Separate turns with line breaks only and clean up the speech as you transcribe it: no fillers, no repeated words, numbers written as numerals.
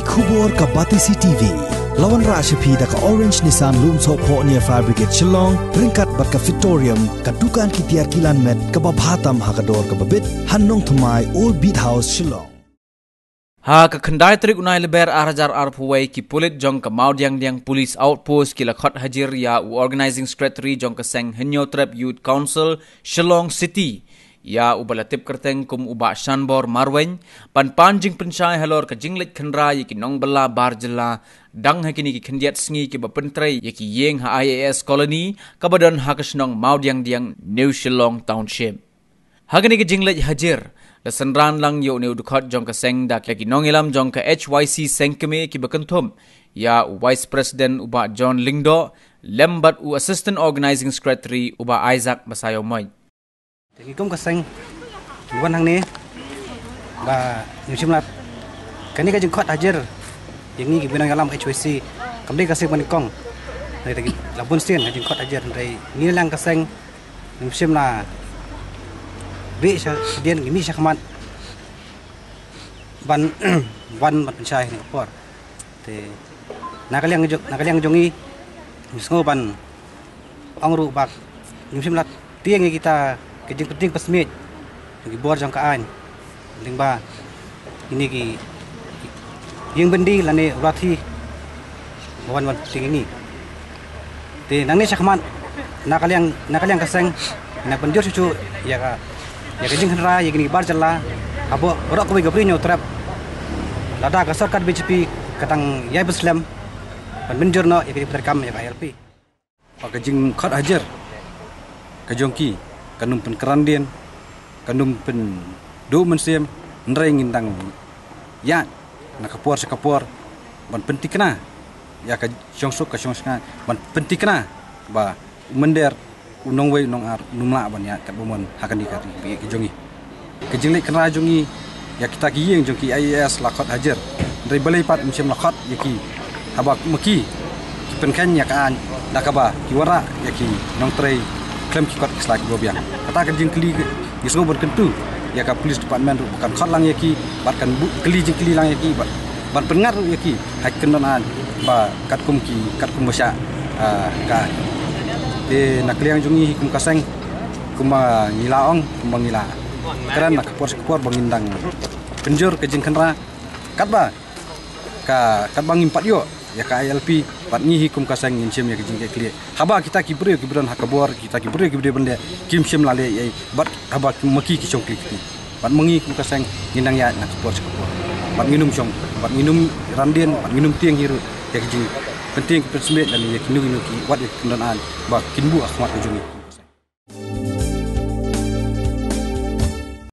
Kubor ka Batisi TV. Lawan Rashapi da ka Orange Nissan Lumso Po near Fabricate Shillong, ringkat bat ka Victorium, ka Dukan Kitiar Kilan Met, ka Babhatam Hakador ka Babit, Hanong Thumai Old Beat House Shillong.
Ha ka khandai trik unai leber arajar arpuwai ki pulit jong ka maudiang diang police outpost ki lakhot hajir ya organizing secretary jong ka seng Henyo Trap Youth Council Shillong City ya ubalatip kerteng kum uba shanbor marwen pan panjing pensyai halor ka jinglit khandra ki nong bala barjela dang hakini ki khandiat sngi ki bapentrai ki yeng ha IAS colony ka badan hakasnong maudiang diang New Shillong Township. Hagani ki jinglit hajir Lesenran lang yo ne udukot jong ka seng da ki nongilam jong ka HYC sengkeme ki bakentum ya Vice President uba John Lingdo lembat u Assistant Organizing Secretary uba Isaac Basayo Moy.
Ikum ka seng bukan hang ni ba nyusimlat kani ka jengkot hajar yang ni ki binangalam HYC kamdi ka seng manikong dari tagi labun stien ka jengkot hajar dari ni lang ka seng nyusimla Bi dian gimi syakmat ban pencai ni por te nakaliang jongi misngo ban angru bak nyusim lat tiang kita kejing penting pesmit gi bor jang kaan lingba ini ki yang bendi lane rati wan ting ini te nang ni syakmat nakaliang kaseng nak penjur cucu ya ka ya kejing henra ya gini bar jalla abo orok ko gabri nyo trap lada ka sarkat BJP katang yai beslam pan menjurno ya kini terkam ya LP pak kejing khat hajar kejongki kanum pen kerandian kanum pen do mensiem nreng indang ya nakapor sekapor ban pentikna ya ka syongsuk ka syongsnga ban pentikna ba mender unong wei unong ar numla ban ya kat bomon hakan dikari ke jongi kejinglik kena jongi ya kita giyeng jongi IAS lakot hajar dari balai pat musim lakot ya ki habak meki ki penkan ya kan dakaba ki wara ya ki nong trei klem ki kot selagi gobiang kata kejing keli ki so berkentu ya ka police department bukan khot lang ya ki batkan keli jing keli lang ya ki ban pengar ya ki hak kenonan ba kat kum basya ka de nakliang jungi kum kaseng kuma ngilaong kuma ngila keran nak kepor bangindang penjur ke jengkenra katba ka katbang impat yo ya ka ILP pat ngihi kum kaseng incim ya ke jengke kli haba kita kibran hakabor kita kibre bende kimsim lale ai bat haba maki ki chong kiti pat mengi kum kaseng ngindang ya nak kepor pat nginum chong pat nginum randien pat nginum tiang hiru ya ke jeng penting persembet dan ya kinu ki wat ya kendaraan ba kinbu akhmat ujungi